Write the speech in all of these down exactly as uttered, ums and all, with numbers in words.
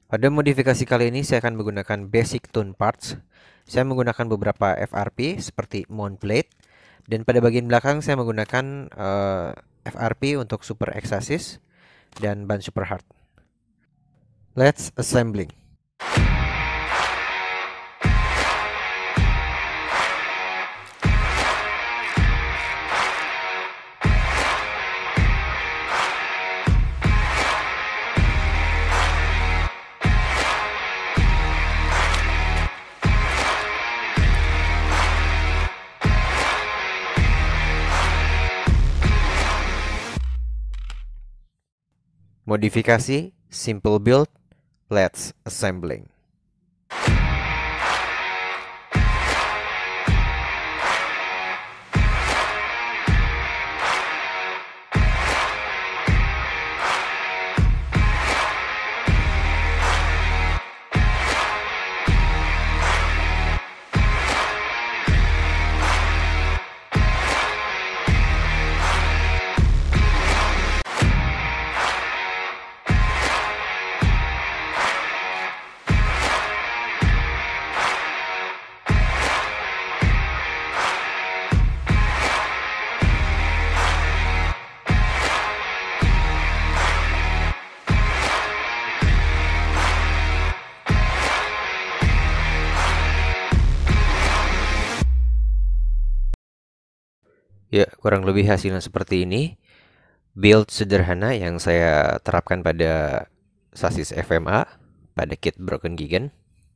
Pada modifikasi kali ini saya akan menggunakan basic tone parts. Saya menggunakan beberapa F R P seperti mount plate, dan pada bagian belakang saya menggunakan uh, F R P untuk super X-axis dan ban super hard. Let's assembling. Modifikasi, simple build, let's assembling. Ya, kurang lebih hasilnya seperti ini. Build sederhana yang saya terapkan pada sasis F M A, pada kit Broken Gigan.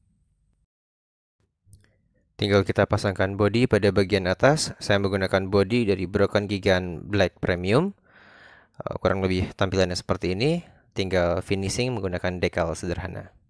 Tinggal kita pasangkan bodi pada bagian atas. Saya menggunakan bodi dari Broken Gigan Black Premium. Uh, kurang lebih tampilannya seperti ini. Tinggal finishing menggunakan decal sederhana.